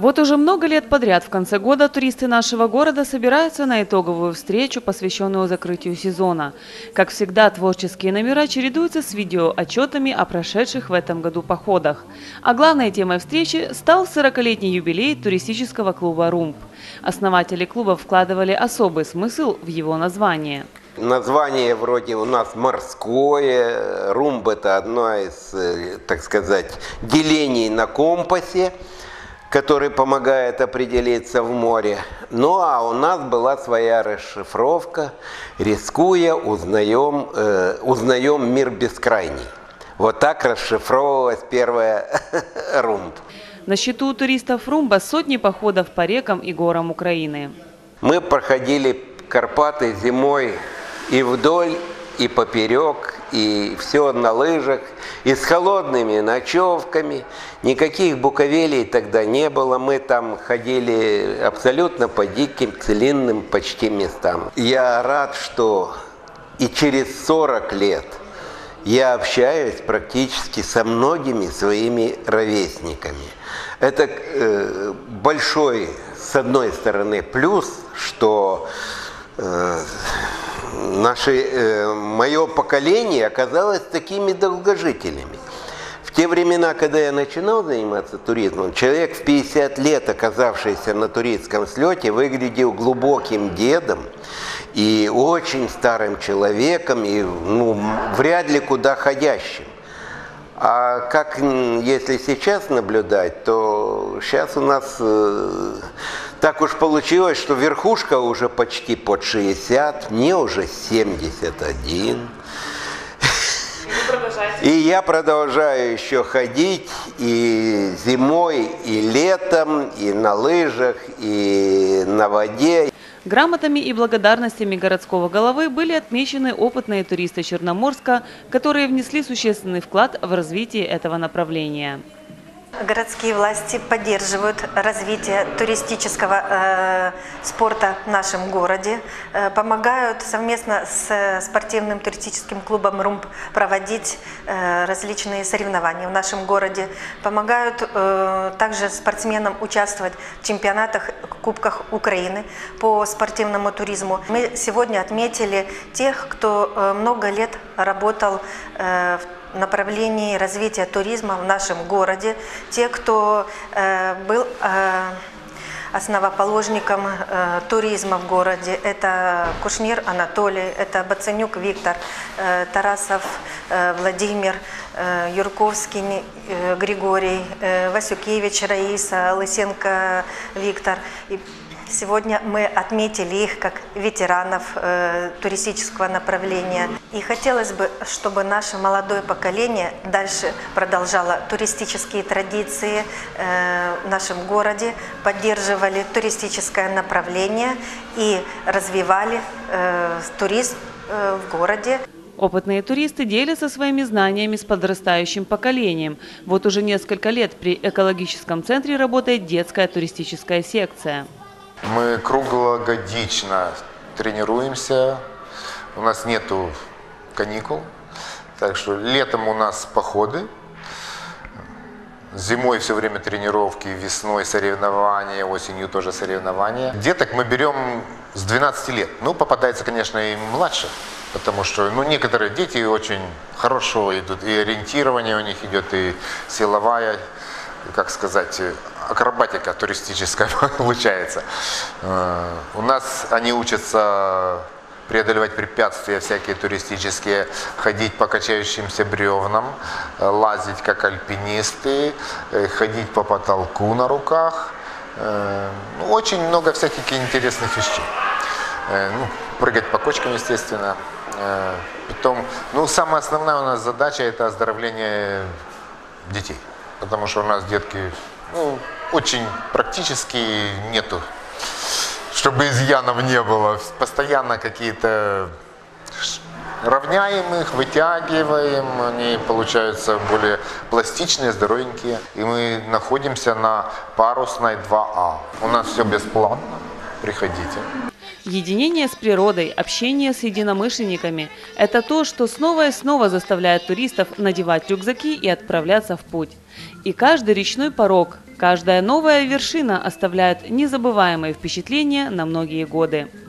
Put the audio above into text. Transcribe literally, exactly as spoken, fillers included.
Вот уже много лет подряд в конце года туристы нашего города собираются на итоговую встречу, посвященную закрытию сезона. Как всегда, творческие номера чередуются с видеоотчетами о прошедших в этом году походах. А главной темой встречи стал сорокалетний юбилей туристического клуба «Румб». Основатели клуба вкладывали особый смысл в его название. Название вроде у нас морское, румб – это одно из, так сказать, делений на компасе, который помогает определиться в море. Ну а у нас была своя расшифровка: рискуя, узнаем, э, узнаем мир бескрайний. Вот так расшифровывалась первая румб. На счету у туристов Румба сотни походов по рекам и горам Украины. Мы проходили Карпаты зимой и вдоль, и поперек, и все на лыжах, и с холодными ночевками. Никаких буковелей тогда не было. Мы там ходили абсолютно по диким, целинным почти местам. Я рад, что и через сорок лет я общаюсь практически со многими своими ровесниками. Это э, большой, с одной стороны, плюс, что э, Наше, э, мое поколение оказалось такими долгожителями. В те времена, когда я начинал заниматься туризмом, человек в пятьдесят лет, оказавшийся на туристском слете, выглядел глубоким дедом и очень старым человеком, и ну, вряд ли куда ходящим. А как если сейчас наблюдать, то сейчас у нас э, так уж получилось, что верхушка уже почти под шестьдесят, мне уже семьдесят один. И я продолжаю еще ходить и зимой, и летом, и на лыжах, и на воде. Грамотами и благодарностями городского головы были отмечены опытные туристы Черноморска, которые внесли существенный вклад в развитие этого направления. Городские власти поддерживают развитие туристического э, спорта в нашем городе, э, помогают совместно с спортивным туристическим клубом «Румб» проводить э, различные соревнования в нашем городе, помогают э, также спортсменам участвовать в чемпионатах, Кубках Украины по спортивному туризму. Мы сегодня отметили тех, кто э, много лет работал э, в направлении развития туризма в нашем городе, те, кто э, был э, основоположником э, туризма в городе. Это Кушнир Анатолий, это Бацанюк Виктор, э, Тарасов э, Владимир, э, Юрковский э, Григорий, э, Васюкевич Раиса, Лысенко Виктор. И сегодня мы отметили их как ветеранов э, туристического направления. И хотелось бы, чтобы наше молодое поколение дальше продолжало туристические традиции э, в нашем городе, поддерживали туристическое направление и развивали э, туризм э, в городе. Опытные туристы делятся своими знаниями с подрастающим поколением. Вот уже несколько лет при экологическом центре работает детская туристическая секция. Мы круглогодично тренируемся, у нас нету каникул, так что летом у нас походы, зимой все время тренировки, весной соревнования, осенью тоже соревнования. Деток мы берем с двенадцати лет, ну попадается, конечно, и младше, потому что ну, некоторые дети очень хорошо идут, и ориентирование у них идет, и силовая, как сказать, акробатика туристическая получается. У нас они учатся преодолевать препятствия всякие туристические, ходить по качающимся бревнам, лазить как альпинисты, ходить по потолку на руках. Очень много всяких интересных вещей. Ну, прыгать по кочкам, естественно. Потом, ну, самая основная у нас задача – это оздоровление детей. Потому что у нас детки ну, очень практически нету, чтобы изъянов не было. Постоянно какие-то равняем их, вытягиваем, они получаются более пластичные, здоровенькие. И мы находимся на Парусной два А. У нас все бесплатно, приходите. Единение с природой, общение с единомышленниками – это то, что снова и снова заставляет туристов надевать рюкзаки и отправляться в путь. И каждый речной порог, каждая новая вершина оставляет незабываемые впечатления на многие годы.